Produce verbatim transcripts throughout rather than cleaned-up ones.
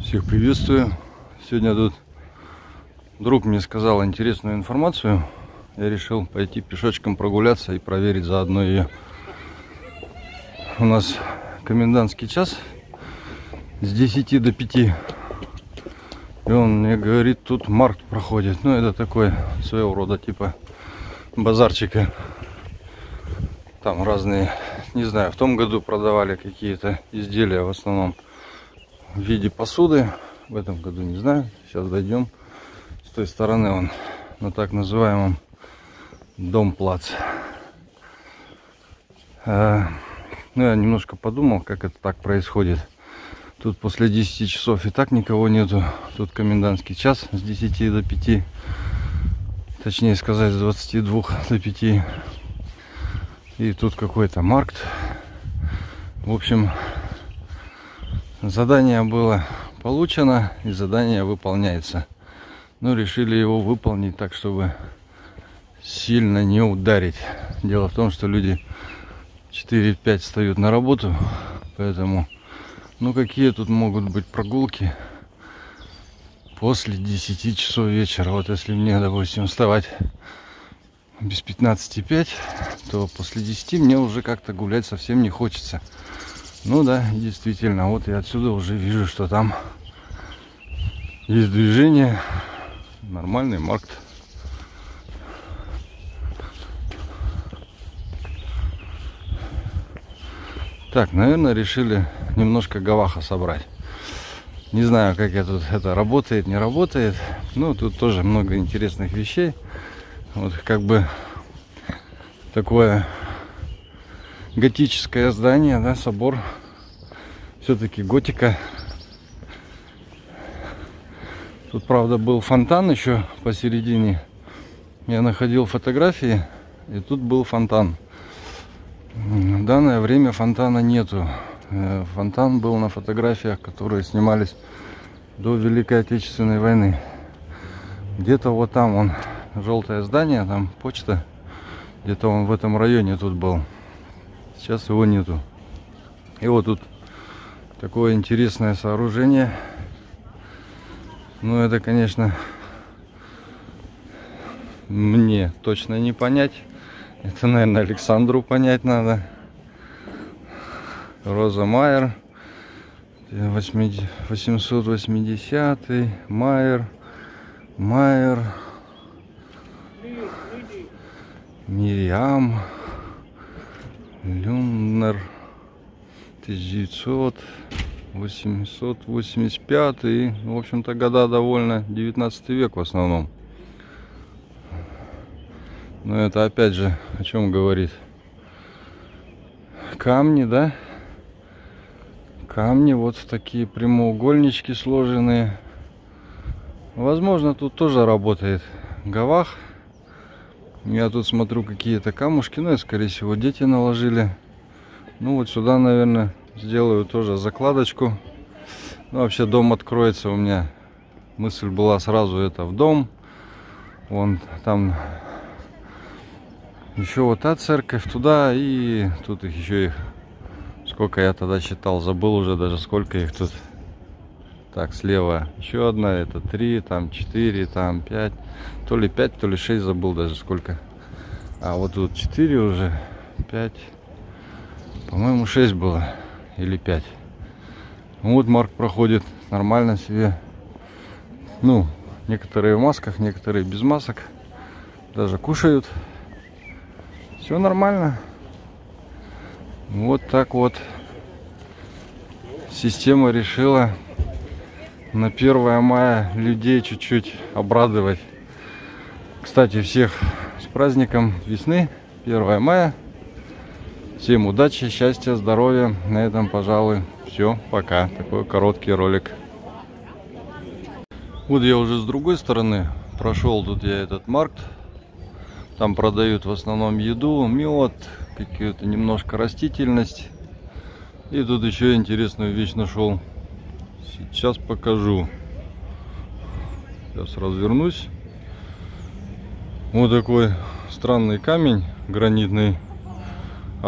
Всех приветствую. Сегодня тут друг мне сказал интересную информацию. Я решил пойти пешочком прогуляться и проверить заодно ее. У нас комендантский час с десяти до пяти. И он мне говорит, тут маркт проходит. Ну, это такой своего рода типа базарчика. Там разные, не знаю, в том году продавали какие-то изделия в основном в виде посуды. В этом году не знаю. Сейчас дойдем. С той стороны он на так называемом Домплац. А, ну, я немножко подумал, как это так происходит. Тут после десяти часов и так никого нету. Тут комендантский час с десяти до пяти. Точнее сказать, с двадцати двух до пяти. И тут какой-то маркт. В общем, задание было получено, и задание выполняется. Но решили его выполнить так, чтобы сильно не ударить. Дело в том, что люди четыре-пять встают на работу, поэтому, ну, какие тут могут быть прогулки после десяти часов вечера? Вот если мне, допустим, вставать без пятнадцати пять, то после десяти мне уже как-то гулять совсем не хочется. Ну да, действительно, вот я отсюда уже вижу, что там есть движение, нормальный маркт. Так, наверное, решили немножко гаваха собрать. Не знаю, как я тут, это работает, не работает. Но тут тоже много интересных вещей. Вот как бы такое готическое здание, да, собор. Все-таки готика. Тут, правда, был фонтан еще посередине. Я находил фотографии, и тут был фонтан. В данное время фонтана нету. Фонтан был на фотографиях, которые снимались до Великой Отечественной войны. Где-то вот там он, желтое здание, там почта. Где-то он в этом районе тут был. Сейчас его нету. И вот тут такое интересное сооружение. Ну, это, конечно, мне точно не понять. Это, наверное, Александру понять надо. Роза Майер, восемьсот восьмидесятый, Майер, Майер, Мириам, Люннер, тысяча девятьсот, восемьсот восемьдесят пятый. В общем-то, года довольно девятнадцатый век в основном. Но это опять же о чем говорит? Камни, да? Камни вот в такие прямоугольнички сложенные. Возможно, тут тоже работает гавах. Я тут смотрю какие-то камушки. Ну, и, скорее всего, дети наложили. Ну, вот сюда, наверное, сделаю тоже закладочку. Ну, вообще дом откроется у меня. Мысль была сразу это в дом. Вон там еще вот та церковь туда. И тут их еще их. Сколько я тогда считал, забыл уже даже сколько их тут. Так, слева еще одна, это три, там четыре, там пять. То ли пять, то ли шесть, забыл даже сколько. А вот тут четыре уже, пять. По-моему, шесть было. Или пять. Вот маркт проходит нормально себе. Ну, некоторые в масках, некоторые без масок. Даже кушают. Все нормально. Вот так вот система решила на первое мая людей чуть-чуть обрадовать. Кстати, всех с праздником весны, первое мая. Всем удачи, счастья, здоровья. На этом, пожалуй, все. Пока. Такой короткий ролик. Вот я уже с другой стороны прошел. Тут я этот маркт. Там продают в основном еду, мед, какую-то немножко растительность. И тут еще интересную вещь нашел. Сейчас покажу. Сейчас развернусь. Вот такой странный камень гранитный.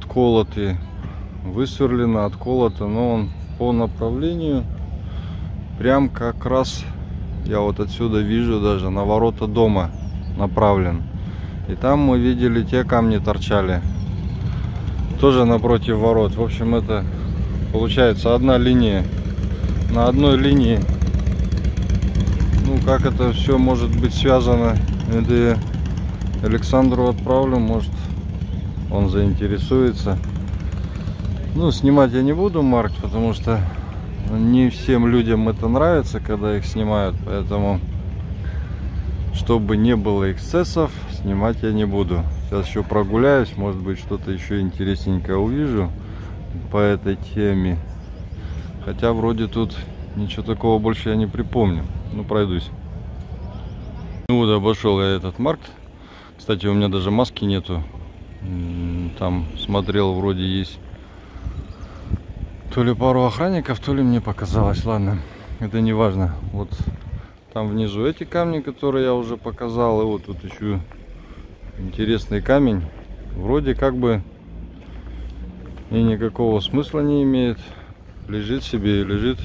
Отколотый. Высверлено, отколото. Но он по направлению прям как раз я вот отсюда вижу, даже на ворота дома направлен. И там мы видели, те камни торчали тоже напротив ворот. В общем, это получается одна линия. На одной линии. Ну, как это все может быть связано, это я Александру отправлю, может он заинтересуется. Ну, снимать я не буду, Марк, потому что не всем людям это нравится, когда их снимают, поэтому, чтобы не было эксцессов, снимать я не буду. Сейчас еще прогуляюсь, может быть, что-то еще интересненькое увижу по этой теме. Хотя вроде тут ничего такого больше я не припомню. Ну, пройдусь. Ну вот, обошел я этот маркет. Кстати, у меня даже маски нету. Там смотрел, вроде есть то ли пару охранников, то ли мне показалось. Ладно, это не важно. Вот там внизу эти камни, которые я уже показал. И вот тут еще интересный камень. Вроде как бы и никакого смысла не имеет. Лежит себе и лежит.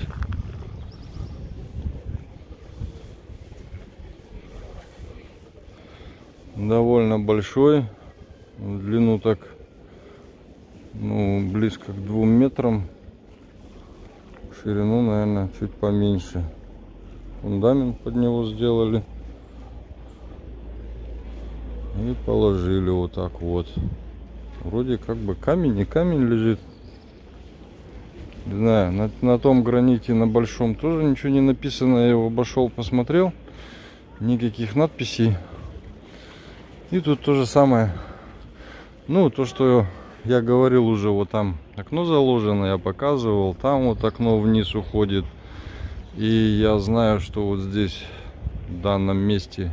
Довольно большой. В длину так, ну, близко к двум метрам. В ширину, наверное, чуть поменьше. Фундамент под него сделали. И положили вот так вот. Вроде как бы камень и камень лежит. Не знаю, на, на том граните, на большом, тоже ничего не написано. Я его обошел, посмотрел. Никаких надписей. И тут то же самое. Ну, то, что я говорил уже, вот там окно заложено, я показывал. Там вот окно вниз уходит. И я знаю, что вот здесь, в данном месте,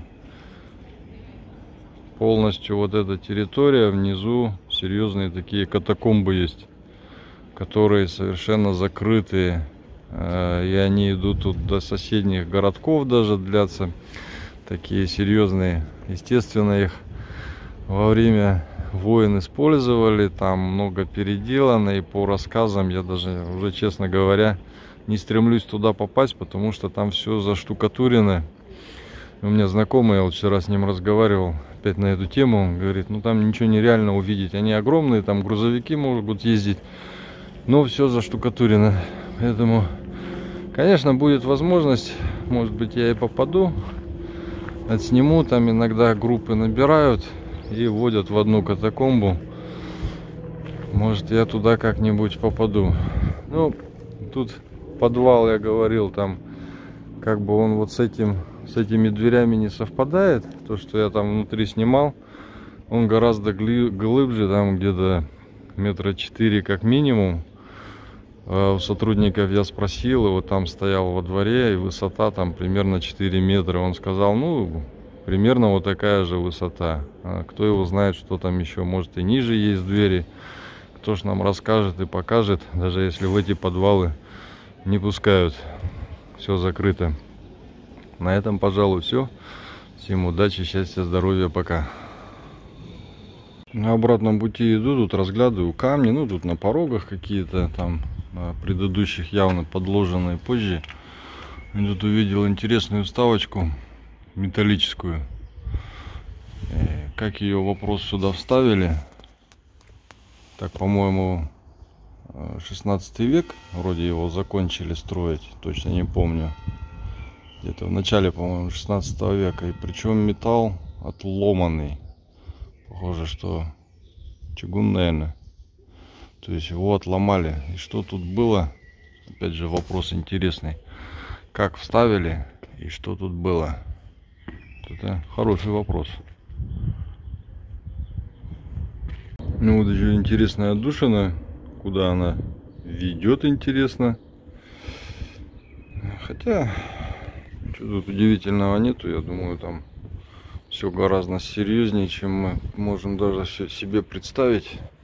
полностью вот эта территория, внизу серьезные такие катакомбы есть, которые совершенно закрытые, и они идут тут до соседних городков даже, длятся, такие серьезные. Естественно, их во время войн использовали, там много переделано, и по рассказам я даже уже, честно говоря, не стремлюсь туда попасть, потому что там все заштукатурено. У меня знакомый, я вот вчера с ним разговаривал опять на эту тему, он говорит, ну там ничего нереально увидеть, они огромные, там грузовики могут ездить, но все заштукатурено. Поэтому, конечно, будет возможность, может быть, я и попаду, отсниму, там иногда группы набирают и вводят в одну катакомбу. Может, я туда как-нибудь попаду. Ну, тут подвал, я говорил, там как бы он вот с этим, с этими дверями не совпадает. То, что я там внутри снимал, он гораздо глубже, там где-то метра четыре как минимум. У сотрудников я спросил, его там стоял во дворе, и высота там примерно четыре метра. Он сказал, ну, примерно вот такая же высота. А кто его знает, что там еще, может, и ниже есть двери. Кто ж нам расскажет и покажет, даже если в эти подвалы не пускают. Все закрыто. На этом, пожалуй, все. Всем удачи, счастья, здоровья, пока. На обратном пути иду, тут разглядываю камни. Ну, тут на порогах какие-то там предыдущих явно подложенные позже. И тут увидел интересную вставочку металлическую. Как ее, вопрос, сюда вставили? Так, по-моему, шестнадцатый век. Вроде его закончили строить, точно не помню. Где-то в начале, по-моему, шестнадцатого века. И причем металл отломанный. Похоже, что чугун, наверное. То есть его отломали. И что тут было? Опять же, вопрос интересный. Как вставили и что тут было? Это хороший вопрос. Ну вот еще интересная отдушина. Куда она ведет, интересно. Хотя, что тут удивительного нету. Я думаю, там все гораздо серьезнее, чем мы можем даже себе представить.